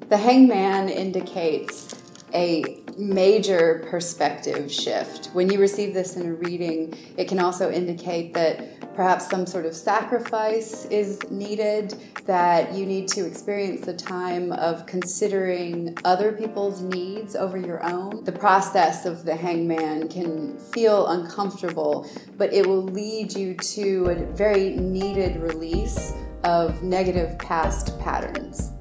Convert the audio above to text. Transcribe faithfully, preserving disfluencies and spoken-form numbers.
The Hangman indicates a major perspective shift. When you receive this in a reading, it can also indicate that perhaps some sort of sacrifice is needed, that you need to experience a time of considering other people's needs over your own. The process of the Hangman can feel uncomfortable, but it will lead you to a very needed release of negative past patterns.